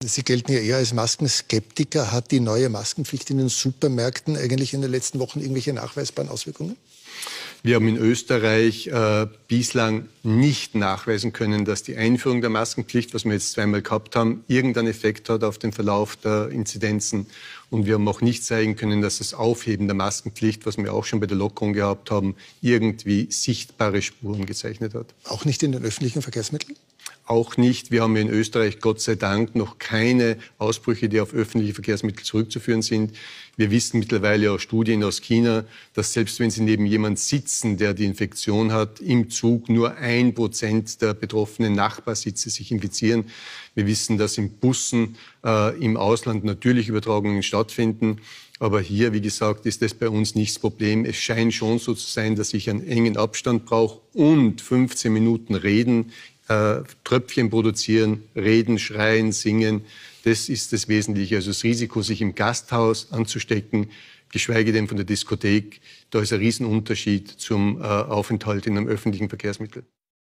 Sie gelten ja eher als Maskenskeptiker. Hat die neue Maskenpflicht in den Supermärkten eigentlich in den letzten Wochen irgendwelche nachweisbaren Auswirkungen? Wir haben in Österreich bislang nicht nachweisen können, dass die Einführung der Maskenpflicht, was wir jetzt zweimal gehabt haben, irgendeinen Effekt hat auf den Verlauf der Inzidenzen. Und wir haben auch nicht zeigen können, dass das Aufheben der Maskenpflicht, was wir auch schon bei der Lockerung gehabt haben, irgendwie sichtbare Spuren gezeichnet hat. Auch nicht in den öffentlichen Verkehrsmitteln? Auch nicht. Wir haben in Österreich Gott sei Dank noch keine Ausbrüche, die auf öffentliche Verkehrsmittel zurückzuführen sind. Wir wissen mittlerweile aus Studien aus China, dass selbst wenn Sie neben jemand sitzen, der die Infektion hat, im Zug nur 1% der betroffenen Nachbarsitze sich infizieren. Wir wissen, dass in Bussen im Ausland natürlich Übertragungen stattfinden. Aber hier, wie gesagt, ist das bei uns nicht das Problem. Es scheint schon so zu sein, dass ich einen engen Abstand brauche und 15 Minuten reden, Tröpfchen produzieren, reden, schreien, singen. Das ist das Wesentliche. Also das Risiko, sich im Gasthaus anzustecken, geschweige denn von der Diskothek, da ist ein Riesenunterschied zum Aufenthalt in einem öffentlichen Verkehrsmittel.